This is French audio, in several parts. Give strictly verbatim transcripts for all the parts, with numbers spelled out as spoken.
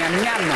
Miam miam.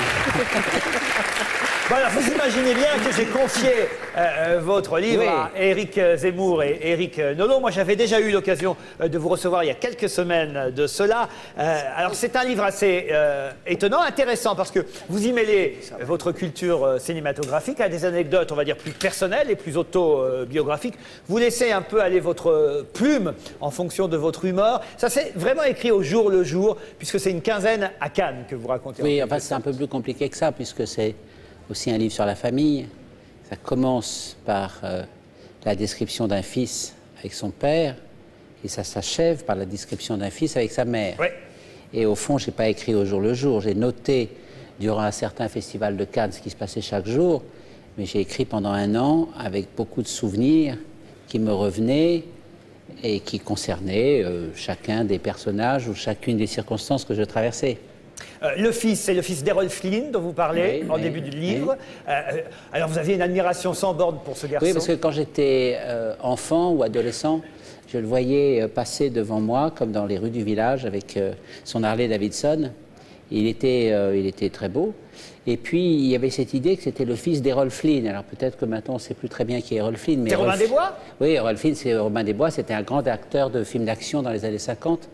Bon, alors, vous imaginez bien que j'ai confié euh, votre livre oui. à Éric Zemmour et Éric Nolot. Moi, j'avais déjà eu l'occasion de vous recevoir il y a quelques semaines de cela. Euh, alors, c'est un livre assez euh, étonnant, intéressant, parce que vous y mêlez votre culture euh, cinématographique à des anecdotes, on va dire, plus personnelles et plus autobiographiques. Vous laissez un peu aller votre plume en fonction de votre humeur. Ça, c'est vraiment écrit au jour le jour, puisque c'est une quinzaine à Cannes que vous racontez. Oui, enfin, c'est un peu plus compliqué que ça, puisque c'est aussi un livre sur la famille. Ça commence par euh, la description d'un fils avec son père et ça s'achève par la description d'un fils avec sa mère. Ouais. Et au fond, je n'ai pas écrit au jour le jour. J'ai noté durant un certain festival de Cannes ce qui se passait chaque jour, mais j'ai écrit pendant un an avec beaucoup de souvenirs qui me revenaient et qui concernaient euh, chacun des personnages ou chacune des circonstances que je traversais. Euh, le fils, c'est le fils d'Errol Flynn dont vous parlez oui, en oui, début du livre. Oui. Euh, alors vous aviez une admiration sans borne pour ce garçon. Oui, parce que quand j'étais euh, enfant ou adolescent, je le voyais passer devant moi, comme dans les rues du village, avec euh, son Harley Davidson. Il était, euh, il était très beau. Et puis, il y avait cette idée que c'était le fils d'Errol Flynn. Alors peut-être que maintenant, on ne sait plus très bien qui est Errol Flynn. C'est Robin des Bois? Oui, Errol Flynn, c'est Robin des Bois. C'était un grand acteur de films d'action dans les années cinquante.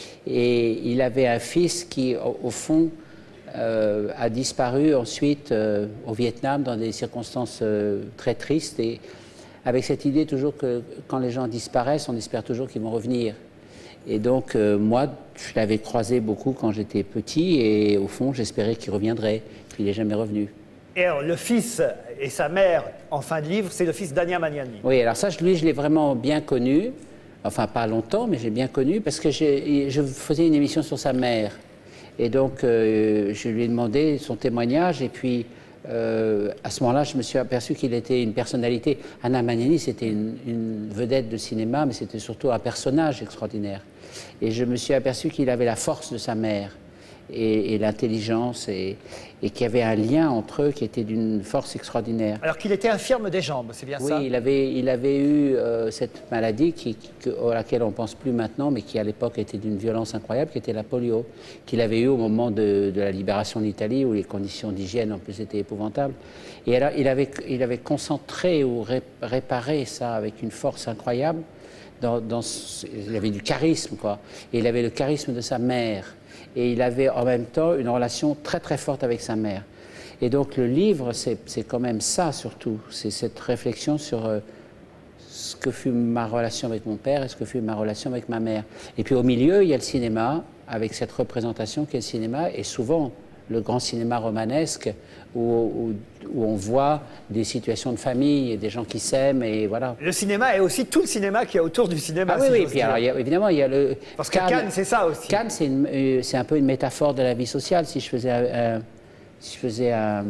Et il avait un fils qui, au, au fond, euh, a disparu ensuite euh, au Vietnam dans des circonstances euh, très tristes. Et avec cette idée toujours que quand les gens disparaissent, on espère toujours qu'ils vont revenir. Et donc, euh, moi, je l'avais croisé beaucoup quand j'étais petit et au fond, j'espérais qu'il reviendrait. Puis il n'est jamais revenu. Et alors, le fils et sa mère, en fin de livre, c'est le fils d'Ania Magnani. Oui, alors ça, lui, je l'ai vraiment bien connu. Enfin, pas longtemps, mais j'ai bien connu parce que je faisais une émission sur sa mère. Et donc, euh, je lui ai demandé son témoignage. Et puis, euh, à ce moment-là, je me suis aperçu qu'il était une personnalité. Anna Magnani, c'était une, une vedette de cinéma, mais c'était surtout un personnage extraordinaire. Et je me suis aperçu qu'il avait la force de sa mère et, et l'intelligence, et, et qu'il y avait un lien entre eux qui était d'une force extraordinaire. Alors qu'il était infirme des jambes, c'est bien oui, ça? Oui, il avait, il avait eu euh, cette maladie qui, qui, à laquelle on ne pense plus maintenant, mais qui à l'époque était d'une violence incroyable, qui était la polio, qu'il avait eu au moment de, de la libération d'Italie, où les conditions d'hygiène en plus étaient épouvantables. Et alors, il avait, il avait concentré ou ré, réparé ça avec une force incroyable. Dans, dans, il avait du charisme, quoi. Et il avait le charisme de sa mère. Et il avait en même temps une relation très très forte avec sa mère. Et donc le livre, c'est quand même ça surtout. C'est cette réflexion sur euh, ce que fut ma relation avec mon père et ce que fut ma relation avec ma mère. Et puis au milieu, il y a le cinéma, avec cette représentation qui est le cinéma, et souvent le grand cinéma romanesque, où, où, où on voit des situations de famille, et des gens qui s'aiment, et voilà. Le cinéma est aussi tout le cinéma qui est autour du cinéma. Ah oui, si oui, puis alors, il y a, évidemment, il y a le... Parce que Cannes, Cannes c'est ça aussi. Cannes, c'est euh, un peu une métaphore de la vie sociale. Si je faisais, euh, si je faisais un,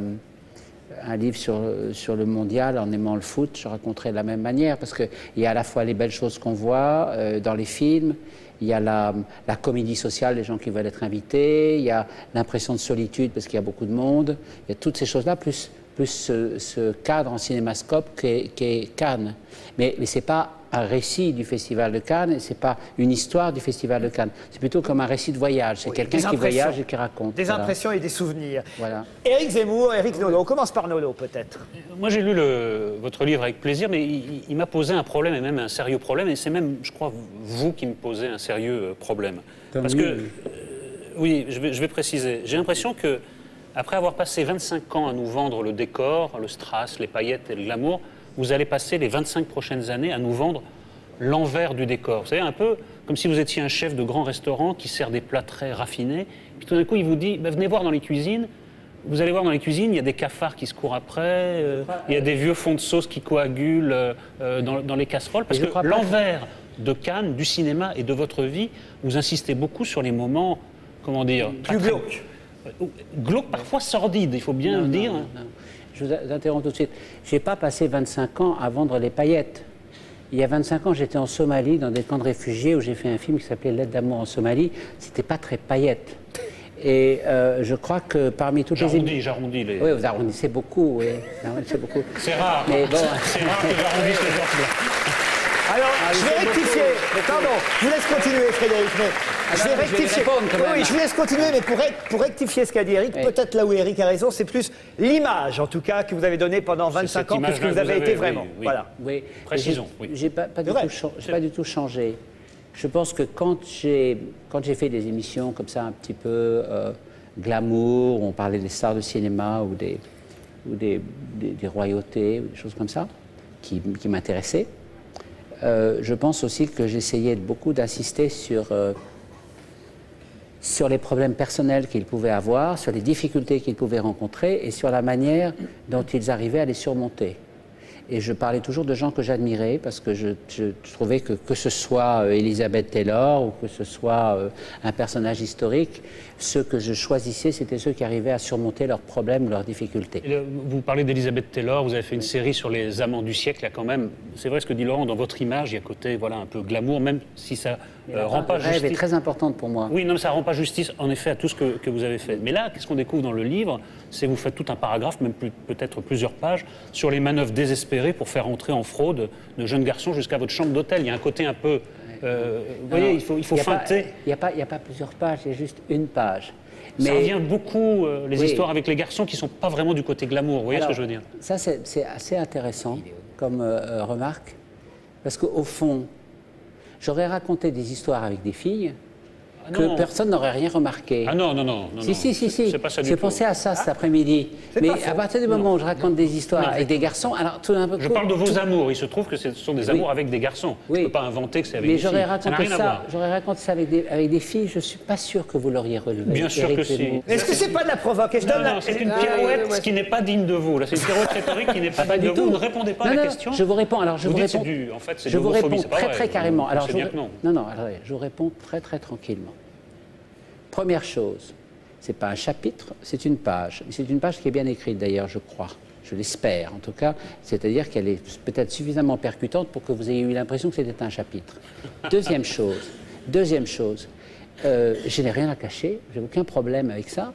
un livre sur, sur le mondial, en aimant le foot, je raconterais de la même manière, parce qu'il y a à la fois les belles choses qu'on voit euh, dans les films, il y a la, la comédie sociale, les gens qui veulent être invités, il y a l'impression de solitude parce qu'il y a beaucoup de monde, il y a toutes ces choses-là, plus, plus ce, ce cadre en cinémascope qu'est qu'est Cannes. Mais, mais ce n'est pas un récit du Festival de Cannes, ce n'est pas une histoire du Festival de Cannes. C'est plutôt comme un récit de voyage. C'est oui, quelqu'un qui voyage et qui raconte. Des voilà. impressions et des souvenirs. Voilà. Éric Zemmour, Éric Nolot. On commence par Nolot, peut-être. Moi, j'ai lu le, votre livre avec plaisir, mais il, il m'a posé un problème, et même un sérieux problème. Et c'est même, je crois, vous qui me posez un sérieux problème. Comme Parce lui, que, oui, euh, oui je, vais, je vais préciser. J'ai l'impression que, après avoir passé vingt-cinq ans à nous vendre le décor, le strass, les paillettes et le glamour, vous allez passer les vingt-cinq prochaines années à nous vendre l'envers du décor. Vous savez, un peu comme si vous étiez un chef de grand restaurant qui sert des plats très raffinés. Puis tout d'un coup, il vous dit, bah, venez voir dans les cuisines. Vous allez voir dans les cuisines, il y a des cafards qui se courent après, euh, il y a des vieux fonds de sauce qui coagulent euh, dans, dans les casseroles. Parce que l'envers de Cannes, du cinéma et de votre vie, vous insistez beaucoup sur les moments, comment dire... Plus glauques. Glauques, parfois sordides, il faut bien non, le dire. Non, non, non. Je vous interromps tout de suite. Je n'ai pas passé vingt-cinq ans à vendre les paillettes. Il y a vingt-cinq ans, j'étais en Somalie, dans des camps de réfugiés, où j'ai fait un film qui s'appelait Lettre d'amour en Somalie. C'était pas très paillette. Et euh, je crois que parmi toutes les... J'arrondis, j'arrondis les... Oui, vous arrondissez beaucoup, oui. C'est rare. Mais bon... C'est rare que j'arrondisse les gens. Alors, Ah, je il vais fait rectifier. beaucoup, beaucoup. Pardon, je vous laisse continuer, Frédéric. Mais Ah je non, vais mais je vais rectifier. répondre quand même. Oui, je vous laisse continuer, mais pour, rec- pour rectifier ce qu'a dit Eric, Oui. peut-être là où Eric a raison, c'est plus l'image, en tout cas, que vous avez donnée pendant vingt-cinq cette ans, puisque image-là vous que avez vous été avez, vraiment. oui, oui. Voilà. Oui. Précisons, J'ai- oui. J'ai pas, pas, du C'est vrai. tout cha- j'ai pas du tout changé. Je pense que quand j'ai quand j'ai fait des émissions comme ça un petit peu euh, glamour, on parlait des stars de cinéma ou des ou des, des, des royautés, ou des choses comme ça, qui, qui m'intéressaient. Euh, je pense aussi que j'essayais beaucoup d'insister sur euh, sur les problèmes personnels qu'ils pouvaient avoir, sur les difficultés qu'ils pouvaient rencontrer et sur la manière dont ils arrivaient à les surmonter. Et je parlais toujours de gens que j'admirais parce que je, je trouvais que que ce soit euh, Elizabeth Taylor ou que ce soit euh, un personnage historique, ceux que je choisissais, c'était ceux qui arrivaient à surmonter leurs problèmes, leurs difficultés. Et le- Vous parlez d'Elizabeth Taylor, vous avez fait une série sur les amants du siècle. Il y a quand même, c'est vrai ce que dit Laurent, dans votre image, il y a côté voilà, un peu glamour, même si ça euh, rend pas Le rêve est justice. très importante pour moi. Oui, non, mais ça rend pas justice, en effet, à tout ce que, que vous avez fait. Mais là, qu'est-ce qu'on découvre dans le livre? C'est que vous faites tout un paragraphe, même plus- peut-être plusieurs pages, sur les manœuvres désespérées pour faire entrer en fraude de jeunes garçons jusqu'à votre chambre d'hôtel. Il y a un côté un peu... euh, vous voyez, il faut, il faut y a pas- feinter. Il n'y a, pas- il y a pas plusieurs pages, il y a juste une page. Ça revient beaucoup, euh, les Oui. histoires avec les garçons qui ne sont pas vraiment du côté glamour. Vous voyez Alors, ce que je veux dire? Ça, c'est c'est assez intéressant comme euh, euh, remarque, parce qu'au fond, j'aurais raconté des histoires avec des filles Ah que non. personne n'aurait rien remarqué. Ah non, non, non. non Si, non. si, si, si. C'est pas ça du J'ai tout. pensé à ça cet après-midi. c'est Mais pas faux. à partir du moment où je raconte des histoires Non. avec des garçons, alors tout d'un coup. Je parle de vos amours. Il se trouve que ce sont des amours avec des garçons. Je Oui. ne peux pas inventer que c'est avec Mais des filles. j'aurais Ça n'a raconté rien à ça, voir. j'aurais raconté ça avec des, avec des filles, je ne suis pas sûr que vous l'auriez relevé. Bien sûr Eric que si. Zemmour. Est-ce que c'est pas de la provoque? Et je Non, donne la- non, c'est une Ah, pirouette, ouais, ouais. ce qui n'est pas digne de vous. Là, c'est une pirouette rhétorique qui n'est pas, Pas digne du de tout. vous. Vous ne répondez pas Non, à la non, question. Je vous réponds. Alors, je Vous vous, dites réponds. c'est du- en fait, c'est de je vous l'homophobie, réponds c'est pas très, vrai. très carrément. On Alors, sait je bien vous- que non. non, non, attendez, je vous réponds très, très tranquillement. Première chose, c'est pas un chapitre, c'est une page. C'est une page qui est bien écrite d'ailleurs, je crois. Je l'espère, en tout cas. C'est-à-dire qu'elle est peut-être suffisamment percutante pour que vous ayez eu l'impression que c'était un chapitre. Deuxième chose, deuxième chose, euh, je n'ai rien à cacher, j'ai aucun problème avec ça.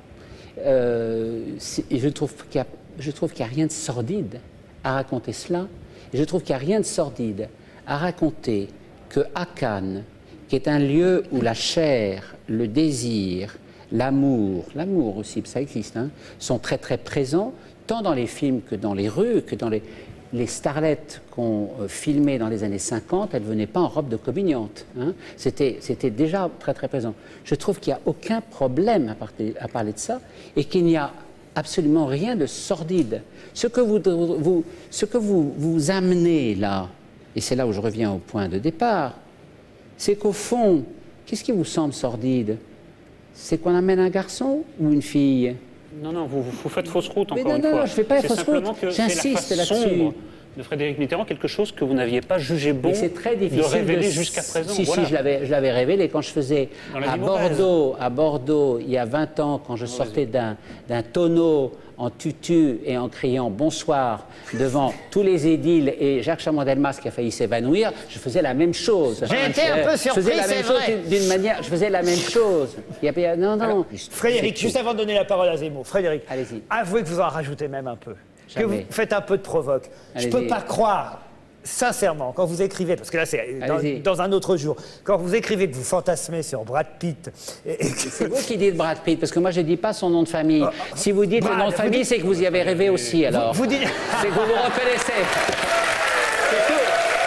Euh, c'est- et je trouve qu'il y a, je trouve qu'il n'y a rien de sordide à raconter cela. Et je trouve qu'il n'y a rien de sordide à raconter que à Cannes, qui est un lieu où la chair, le désir, l'amour, l'amour aussi, ça existe, hein, sont très très présents, tant dans les films que dans les rues, que dans les, les starlettes qu'on euh, filmait dans les années cinquante, elles ne venaient pas en robe de communiante. Hein. C'était, c'était déjà très très présent. Je trouve qu'il n'y a aucun problème à, parler- à parler de ça et qu'il n'y a absolument rien de sordide. Ce que vous, vous, ce que vous, vous amenez là, et c'est là où je reviens au point de départ, c'est qu'au fond, qu'est-ce qui vous semble sordide? C'est qu'on amène un garçon ou une fille? Non, non, vous, vous faites fausse route Mais encore non, une non, fois. non, je fais pas C'est fausse simplement route. que c'est la J'insiste face là-dessus. sombre de Frédéric Mitterrand, quelque chose que vous n'aviez pas jugé bon Mais c'est très difficile de révéler de- jusqu'à présent. Si, Voilà. si, je l'avais, je l'avais révélé quand je faisais Dans la à vie mauvaise. Bordeaux, à Bordeaux, il y a vingt ans, quand je sortais d'un, d'un tonneau en tutu et en criant bonsoir devant tous les édiles et Jacques Chaban-Delmas qui a failli s'évanouir, je faisais la même chose. J'ai été un peu Je faisais surpris, la même c'est chose vrai. d'une- d'une manière, je faisais la même chose. Il y a- il y a- non, non. Frédéric, C'est juste avant de donner la parole à Zemmour, Frédéric, Allez-y. avouez que vous en rajoutez même un peu. Que Jamais. vous faites un peu de provoque. Je ne Allez-y. peux pas croire, sincèrement, quand vous écrivez, parce que là c'est dans, Allez-y. dans un autre jour, quand vous écrivez que vous fantasmez sur Brad Pitt, et, et que- C'est vous qui dites Brad Pitt, parce que moi je ne dis pas son nom de famille. Si vous dites Brad, le nom de vous famille, dites- c'est que vous y avez rêvé aussi, alors. vous dites- C'est que vous vous reconnaissez. C'est tout.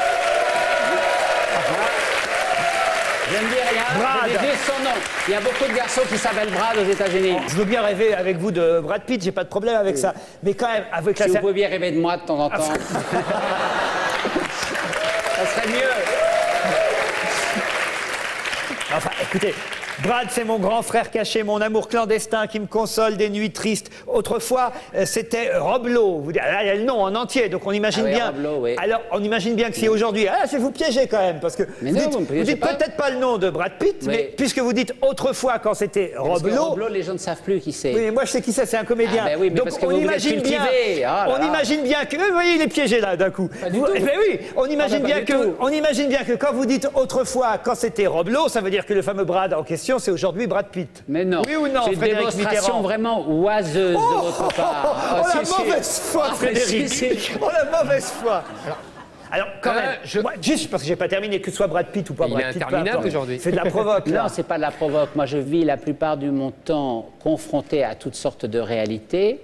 Je ne dis rien, Brad. je dis juste son nom. Il y a beaucoup de garçons qui s'appellent Brad aux États-Unis. je veux bien rêver avec vous de Brad Pitt, j'ai pas de problème avec ça. Mais quand même, avouez que là, Si vous c'est- pouvez bien rêver de moi de temps en temps. Ça serait mieux. Enfin, écoutez, Brad, c'est mon grand frère caché, mon amour clandestin qui me console des nuits tristes. Autrefois, euh, c'était Rob Lowe. Vous dites, là, il y a le nom en entier, donc on imagine Ah oui, bien. Rob Lowe, oui. Alors, on imagine bien que si aujourd'hui, ah, je vais vous piéger quand même, parce que Mais vous non, dites, vous me piégez vous dites pas. peut-être pas le nom de Brad Pitt, Oui. mais puisque vous dites autrefois quand c'était Parce Rob que Lowe. Rob Lowe, les gens ne savent plus qui c'est. Oui, mais moi je sais qui c'est, c'est un comédien. Ah, ben oui, mais donc parce que on vous, vous êtes imagine bien, cultivé. Ah là on là. imagine bien que, vous voyez, il est piégé là d'un coup. du Vous- tout. eh ben oui, on imagine Ah, ben, bien pas du que, tout. on imagine bien que quand vous dites autrefois quand c'était Rob Lowe, ça veut dire que le fameux Brad en question, c'est aujourd'hui Brad Pitt. Mais non. Oui ou non, C'est une Frédéric démonstration Mitterrand. vraiment oiseuse de votre part. Oh, Ah, la si, si. mauvaise foi, Ah, mais Frédéric. si, si. Oh, la mauvaise foi. Alors, Alors, quand Euh, même, je- moi, juste parce que j'ai pas terminé, que ce soit Brad Pitt ou pas Il Brad est Pitt, peu interminable importe. aujourd'hui. C'est de la provoque, là. Non, c'est pas de la provoque. Moi, je vis la plupart du mon temps confronté à toutes sortes de réalités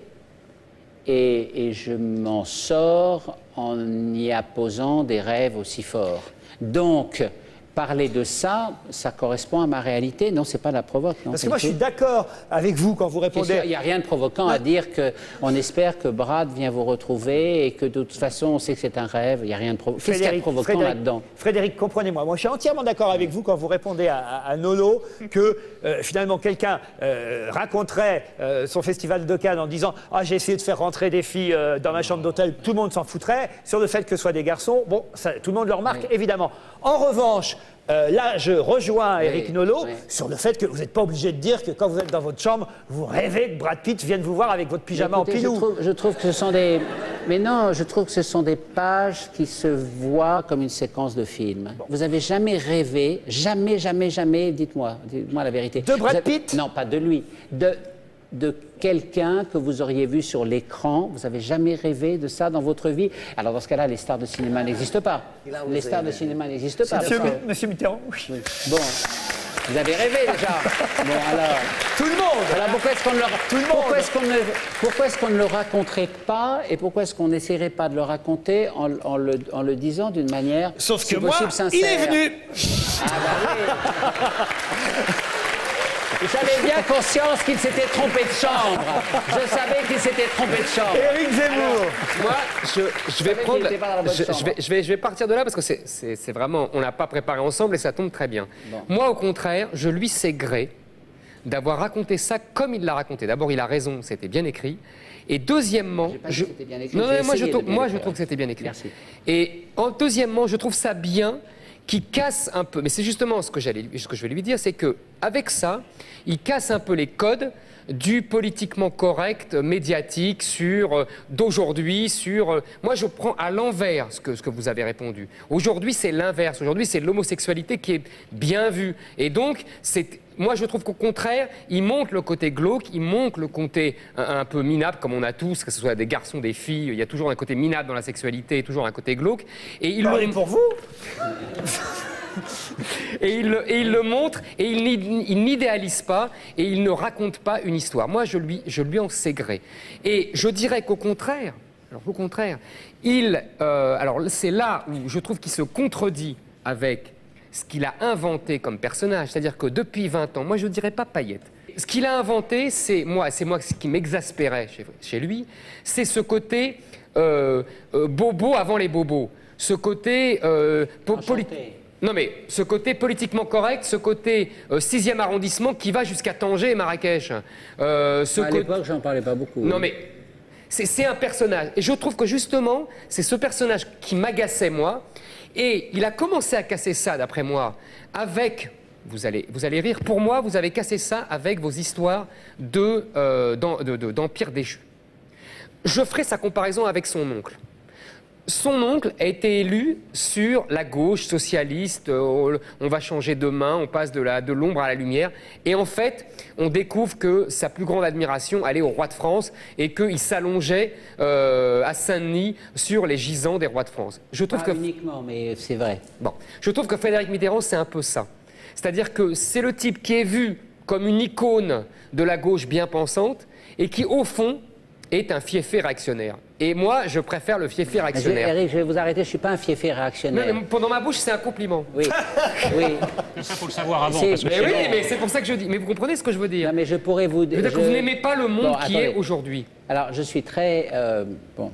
et, et je m'en sors en y apposant des rêves aussi forts. Donc, parler de ça, ça correspond à ma réalité. Non, c'est pas de la provoque. Non, Parce pas que moi, du je suis tout. d'accord avec vous quand vous Bien sûr, répondez. il n'y a rien de provoquant à dire qu'on espère que Brad vient vous retrouver et que de toute façon, on sait que c'est un rêve. Il n'y a rien de provoquant. Qu'est-ce qu'il y a de provoquant Frédéric, là-dedans? Frédéric, comprenez-moi. Moi, je suis entièrement d'accord avec vous quand vous répondez à, à- à Nolo que euh, finalement quelqu'un euh, raconterait euh, son festival de Cannes en disant « Ah, j'ai essayé de faire rentrer des filles euh, dans ma chambre d'hôtel », tout le monde s'en foutrait. Sur le fait que ce soit des garçons, bon, ça, tout le monde le remarque, Oui. évidemment. En revanche, euh, là, je rejoins Oui, Éric Nolot oui. sur le fait que vous n'êtes pas obligé de dire que quand vous êtes dans votre chambre, vous rêvez que Brad Pitt vienne vous voir avec votre pyjama Écoutez, en je pilou. trouve, je trouve que ce sont des... Mais non, je trouve que ce sont des pages qui se voient comme une séquence de film. Vous avez jamais rêvé, jamais, jamais, jamais, dites-moi, dites-moi la vérité. De Brad Vous avez- Pitt? Non, pas de lui. De, de quelqu'un que vous auriez vu sur l'écran. Vous avez jamais rêvé de ça dans votre vie? Alors dans ce cas-là, les stars de cinéma n'existent pas. Les stars de cinéma n'existent pas. Monsieur, parce que- Monsieur Mitterrand, oui. Oui. Bon, vous avez rêvé déjà. Bon, alors... Tout le monde. Alors pourquoi est-ce qu'on ne le, Tout le monde. pourquoi est-ce qu'on ne, pourquoi est-ce qu'on ne le raconterait pas et pourquoi est-ce qu'on n'essaierait pas de le raconter en, en le, en le disant d'une manière Sauf si que moi, possible sincère? il est venu. Ah bah oui. J'avais bien conscience qu'il s'était trompé de chambre. Je savais qu'il s'était trompé de chambre. Éric Zemmour. Moi, je, je vais savais prendre. qu'il était pas dans la bonne Je, chambre. je vais, je, vais, je vais partir de là parce que c'est- c'est c'est vraiment. On n'a pas préparé ensemble et ça tombe très bien. Bon. Moi, au contraire, je lui sais gré d'avoir raconté ça comme il l'a raconté. D'abord, il a raison, c'était bien écrit. Et deuxièmement, J'ai pas dit je... que c'était bien écrit, non, j'ai non, moi, je, essayé trouve- de bien moi, je l'écrire. trouve que c'était bien écrit. Merci. Et en deuxièmement, je trouve ça bien qu'il casse un peu. Mais c'est justement ce que j'allais, ce que je vais lui dire, c'est que avec ça, il casse un peu les codes du politiquement correct médiatique sur euh, d'aujourd'hui, sur... euh, moi, je prends à l'envers ce que, ce que vous avez répondu. Aujourd'hui, c'est l'inverse. Aujourd'hui, c'est l'homosexualité qui est bien vue. Et donc, c'est... Moi, je trouve qu'au contraire, il montre le côté glauque, il montre le côté un, un peu minable, comme on a tous, que ce soit des garçons, des filles. Il y a toujours un côté minable dans la sexualité, toujours un côté glauque. Et il Parlez le... pour vous. Et il, le, et il le montre, et il n'y- il n'idéalise pas, et il ne raconte pas une histoire. Moi, je lui, je lui en sais gré. Et je dirais qu'au contraire, alors au contraire, il, euh, alors c'est là où je trouve qu'il se contredit avec ce qu'il a inventé comme personnage. C'est-à-dire que depuis vingt ans, moi je ne dirais pas paillette. Ce qu'il a inventé, c'est moi, c'est moi ce qui m'exaspérait chez, chez lui, c'est ce côté euh, euh, bobo avant les bobos. Ce côté euh, po- poli- Enchanté. non mais ce côté politiquement correct, ce côté euh, sixième arrondissement qui va jusqu'à Tanger et Marrakech. Euh, ce À côté- l'époque, j'en parlais pas beaucoup. non mais c'est c'est un personnage. Et je trouve que justement, c'est ce personnage qui m'agaçait moi. Et il a commencé à casser ça, d'après moi, avec... Vous allez, vous allez rire. Pour moi, vous avez cassé ça avec vos histoires de, euh, d'en- de- de- d'empire déchu. Je ferai sa comparaison avec son oncle. Son oncle a été élu sur la gauche socialiste, euh, on va changer demain, on passe de la- de l'ombre à la lumière. Et en fait, on découvre que sa plus grande admiration allait au roi de France et qu'il s'allongeait euh, à Saint-Denis sur les gisants des rois de France. Je trouve Pas que... uniquement, mais c'est vrai. Bon, je trouve que Frédéric Mitterrand, c'est un peu ça. C'est-à-dire que c'est le type qui est vu comme une icône de la gauche bien pensante et qui, au fond, est un fiefé réactionnaire. Et moi, je préfère le fiefé Mais je, réactionnaire. Eric, je vais vous arrêter, je suis pas un fiefé Non, réactionnaire. mais pendant ma bouche, c'est un compliment. Oui, oui. Mais ça, faut le savoir avant. C'est- Parce que Mais chez oui, nous, mais c'est pour ça que je dis. Mais vous comprenez ce que je veux dire? Non, mais je pourrais vous... Je veux dire que je- vous n'aimez pas le monde Bon, qui attendez. est aujourd'hui. Alors, je suis très... euh, bon.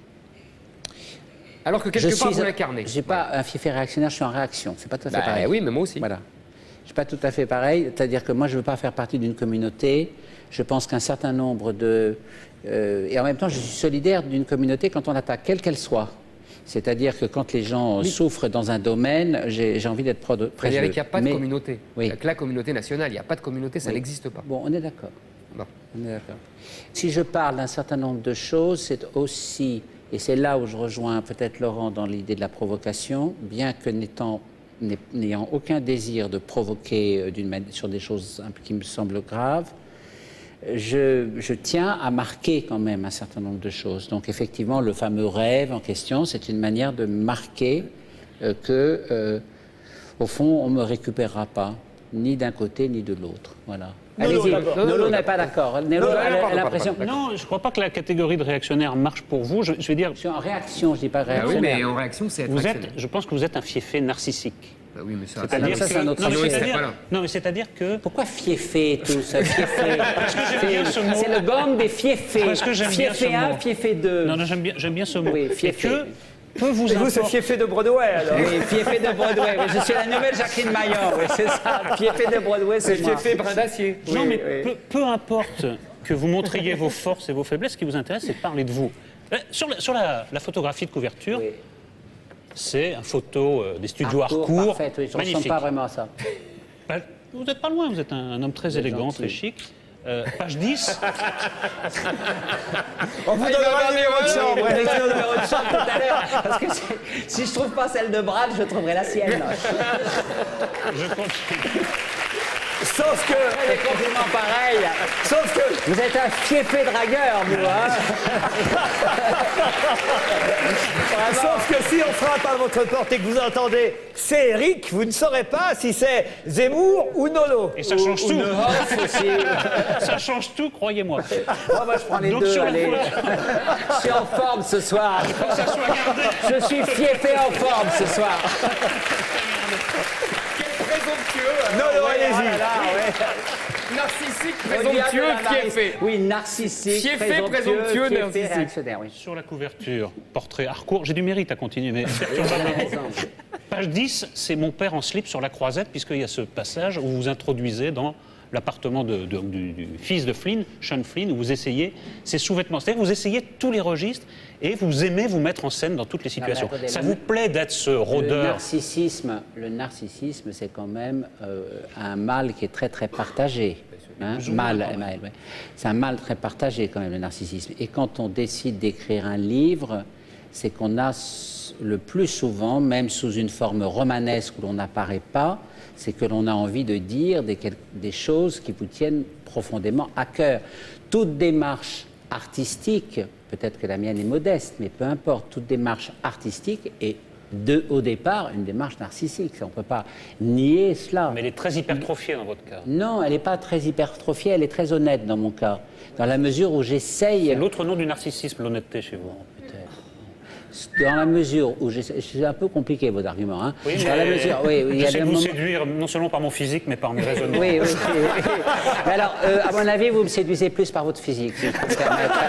Alors que Je quelque part, suis- vous l'incarnez. Je suis pas un fiefé réactionnaire, je suis en réaction. C'est pas tout à fait Bah, pareil. oui, mais moi aussi. Voilà. Je suis pas tout à fait pareil. C'est-à-dire que moi, je ne veux pas faire partie d'une communauté. Je pense qu'un certain nombre de... euh, et en même temps, je suis solidaire d'une communauté quand on attaque, quelle qu'elle soit. C'est-à-dire que quand les gens souffrent dans un domaine, j'ai j'ai envie d'être pro de près Frédéric, d'eux. il n'y a pas de Mais- communauté. Oui. Il n'y a que la communauté nationale. Il n'y a pas de communauté, ça Oui. n'existe pas. Bon, on est d'accord. Bon. On est d'accord. Si je parle d'un certain nombre de choses, c'est aussi, et c'est là où je rejoins peut-être Laurent dans l'idée de la provocation, bien que n'étant n'ay- n'ayant aucun désir de provoquer euh, d'une mani- sur des choses un peu qui me semblent graves, je, je tiens à marquer quand même un certain nombre de choses. Donc effectivement, le fameux rêve en question, c'est une manière de marquer euh, que, euh, au fond, on ne me récupérera pas, ni d'un côté ni de l'autre. Voilà. Allez-y, Nolo n'est pas d'accord. Nolo a l'impression... Non, je ne crois pas que la catégorie de réactionnaire marche pour vous. Je, je vais dire... Je suis en réaction, je ne dis pas Ah réactionnaire. oui, mais en réaction, c'est être Vous êtes, réactionnaire. je pense que vous êtes un fiefé narcissique. Bah oui, mais ça, Ah non, ça, c'est un autre non, mais sujet. c'est-à-dire- non, mais c'est-à-dire que... Pourquoi fiefé, tout ça, fiefé? j'aime bien ce mot. C'est le gang des fiefés. Parce que j'aime bien ce Fiefé un, mot. fiefé deux. Non, non, j'aime bien, j'aime bien ce mot. Oui, Et fiefé. que peut vous Et vous, c'est importer... fiefé de Broadway, alors. Oui, fiefé de Broadway. Oui, je suis la nouvelle Jacqueline Maillan, oui, c'est ça. Fiefé de Broadway, c'est moi. Fiefé brin d'acier. Non, Oui, mais oui. Peu, peu importe que vous montriez vos forces et vos faiblesses, ce qui vous intéresse, c'est de parler de vous. Euh, Sur la, sur la, la photographie de couverture, Oui. c'est une photo euh, des studios Harcourt, Harcourt. parfait, oui, je ne ressemble Magnifique. pas vraiment à ça. Bah, vous n'êtes pas loin, vous êtes un, un homme très Vous êtes élégant, gentil. très chic. Euh, page dix, On vous Ah, il donnera va le numéro de regarder, chambre. Je vais écrire le numéro de chambre tout à l'heure, parce que si, si je trouve pas celle de Brad, je trouverai la sienne. je continue. Sauf que, Des compliments pareils. sauf que, Vous êtes un fiefé dragueur, vous, hein? sauf que si on frappe à votre porte et que vous entendez c'est Eric, vous ne saurez pas si c'est Zemmour ou Nolo. Et ça change tout. Neuf aussi. Ça change tout, croyez-moi. Oh, bah, je prends les Donc, deux, sur la allez. photo- Je suis en forme ce soir. Que ça soit gardé. Je suis fiefé en forme ce soir. Présomptueux. Nolo, allez-y. Voilà, ouais. Narcissique, Au diable présomptueux, de la Maris. fiefé. Oui, narcissique, Fiefé, présomptueux, présomptueux, fiefé, narcissique. réactionnaire, oui. Sur la couverture, portrait Harcourt, j'ai du mérite à continuer, mais page dix, c'est mon père en slip sur la croisette, puisqu'il y a ce passage où vous vous introduisez dans l'appartement de- de- du, du fils de Flynn, Sean Flynn, où vous essayez ses sous-vêtements. C'est-à-dire que vous essayez tous les registres et vous aimez vous mettre en scène dans toutes les situations. attendez, Ça le- vous plaît d'être ce Le rôdeur? narcissisme, le narcissisme, c'est quand même euh, un mal qui est très très partagé. Hein, mal, mal, ouais. C'est un mal très partagé quand même, le narcissisme. Et quand on décide d'écrire un livre, c'est qu'on a s- le plus souvent, même sous une forme romanesque où l'on n'apparaît pas, c'est que l'on a envie de dire des, quel- des choses qui vous tiennent profondément à cœur. Toute démarche artistique, peut-être que la mienne est modeste, mais peu importe, toute démarche artistique est de, au départ une démarche narcissique. On ne peut pas nier cela. Mais elle est très hypertrophiée dans votre cas. Non, elle n'est pas très hypertrophiée, elle est très honnête dans mon cas. Dans la mesure où j'essaye... L'autre nom du narcissisme, l'honnêteté chez vous. Dans la mesure où j'essaie... C'est un peu compliqué, vos arguments. Hein. Oui, dans la mais mesure... Oui, oui, il y a j'essaie des de vous moments... séduire non seulement par mon physique, mais par mes raisonnements. Oui, oui, oui, oui. Mais alors, euh, à mon avis, vous me séduisez plus par votre physique, si je peux me permettre.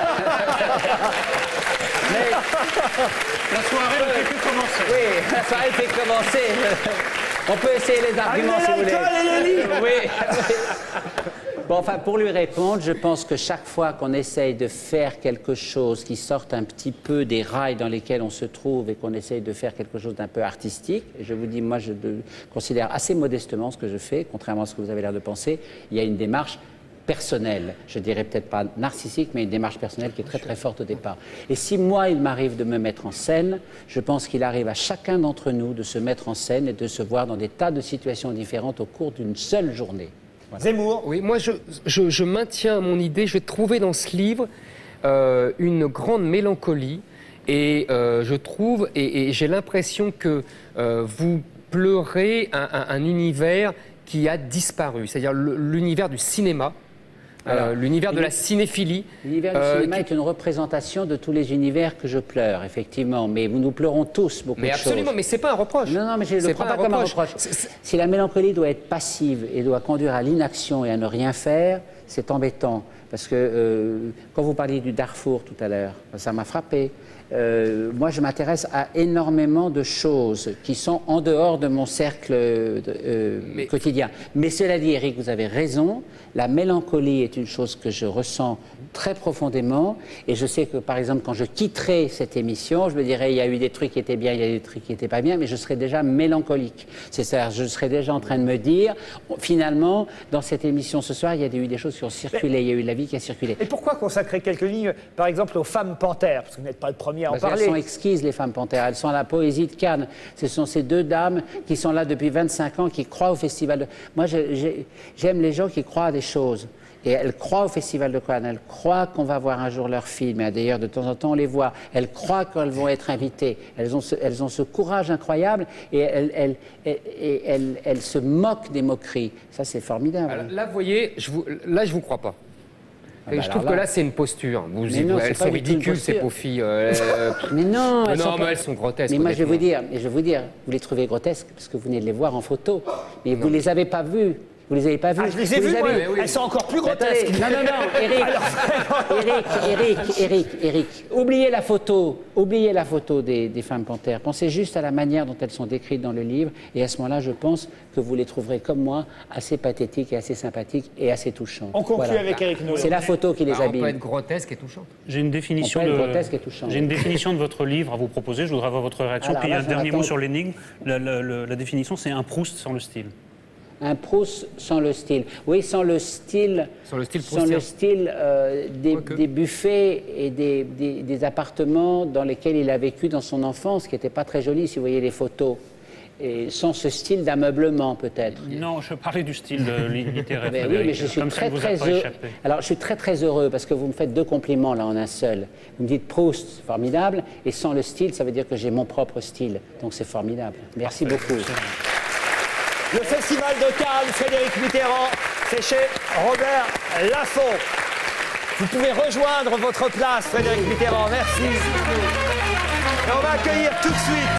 Mais, La soirée ne fait que commencer. oui, la soirée fait commencer. On peut essayer les arguments, Amenez si vous voulez. l'alcool et les livres. Oui. Bon, enfin, pour lui répondre, je pense que chaque fois qu'on essaye de faire quelque chose qui sorte un petit peu des rails dans lesquels on se trouve et qu'on essaye de faire quelque chose d'un peu artistique, et je vous dis, moi, je de- considère assez modestement ce que je fais, contrairement à ce que vous avez l'air de penser, il y a une démarche personnelle, je dirais peut-être pas narcissique, mais une démarche personnelle qui est très très forte au départ. Et si moi, il m'arrive de me mettre en scène, je pense qu'il arrive à chacun d'entre nous de se mettre en scène et de se voir dans des tas de situations différentes au cours d'une seule journée. Zemmour. Oui, moi je, je- je maintiens mon idée. Je vais trouver dans ce livre euh, une grande mélancolie et euh, je trouve, et, et j'ai l'impression que euh, vous pleurez un, un- un univers qui a disparu, c'est-à-dire le- l'univers du cinéma. euh, Alors, l'univers de il- la cinéphilie. L'univers du euh, cinéma qui- est une représentation de tous les univers que je pleure, effectivement, mais nous pleurons tous beaucoup Mais de absolument, choses. mais c'est pas un reproche. Non, non, mais je ne C'est le prends pas pas, un comme un reproche. reproche. C'est- c'est- Si la mélancolie doit être passive et doit conduire à l'inaction et à ne rien faire, c'est embêtant. Parce que euh, quand vous parliez du Darfour tout à l'heure, ça m'a frappé. Euh, moi, je m'intéresse à énormément de choses qui sont en dehors de mon cercle de- euh, Mais- quotidien. Mais cela dit, Eric, vous avez raison. La mélancolie est une chose que je ressens très profondément. Et je sais que, par exemple, quand je quitterai cette émission, je me dirais, il y a eu des trucs qui étaient bien, il y a eu des trucs qui n'étaient pas bien, mais je serais déjà mélancolique. C'est-à-dire, je serais déjà en train de me dire, finalement, dans cette émission ce soir, il y a eu des choses qui ont circulé, il y a eu la vie qui a circulé. Et pourquoi consacrer quelques lignes, par exemple, aux femmes panthères? Parce que vous n'êtes pas le premier mis à en Parce parler. qu'elles sont exquises, les femmes panthères. Elles sont à la poésie de Cannes. Ce sont ces deux dames qui sont là depuis vingt-cinq ans, qui croient au Festival de... Moi, j'aime les gens qui croient à des choses. Et elles croient au Festival de Cannes, elles croient qu'on va voir un jour leur film, et d'ailleurs de temps en temps on les voit, elles croient qu'elles vont être invitées, elles ont ce, elles ont ce courage incroyable et elles, elles, elles, elles, elles se moquent des moqueries, ça c'est formidable. Alors, là vous voyez, je vous, là je vous crois pas. Ah bah je trouve là, que là c'est une posture, vous, mais non, elles sont ridicules ces pauvres filles. Euh, mais non, mais elles, non sont mais pas... elles sont grotesques. Mais moi je vais vous dire, mais je vais vous dire, vous les trouvez grotesques parce que vous venez de les voir en photo, mais non. Vous les avez pas vues. Vous les avez pas vues? Ah, je les ai vues, avez... ouais, oui. Elles sont encore plus grotesques. Non, non, non, Eric, Eric, Eric, Eric, Eric, oubliez la photo, oubliez la photo des, des femmes panthères. Pensez juste à la manière dont elles sont décrites dans le livre, et à ce moment-là, je pense que vous les trouverez comme moi, assez pathétiques et assez sympathiques et assez touchantes. On conclut voilà. avec Éric Nolot. C'est la photo qui les bah, abîme. On peut être grotesque et touchante. J'ai une définition on peut être de grotesque et touchante. J'ai une définition de votre livre à vous proposer. Je voudrais avoir votre réaction. Alors, Puis là, un dernier attends. mot sur l'énigme. La, la, la, la définition, c'est un Proust sans le style. Un Proust sans le style. Oui, sans le style, sans le style, sans le style euh, des, des buffets et des, des, des appartements dans lesquels il a vécu dans son enfance, qui n'étaient pas très jolis, si vous voyez les photos. Et sans ce style d'ameublement, peut-être. Non, je parlais du style littéraire. Mais oui, mais je suis Comme très, ça très vous a pas heureux. échappé. Alors, je suis très, très heureux parce que vous me faites deux compliments là en un seul. Vous me dites Proust, formidable, et sans le style, ça veut dire que j'ai mon propre style. Donc, c'est formidable. Merci Parfait. beaucoup. Le Festival de Cannes, Frédéric Mitterrand, c'est chez Robert Laffont. Vous pouvez rejoindre votre place, Frédéric Mitterrand. Merci. Et on va accueillir tout de suite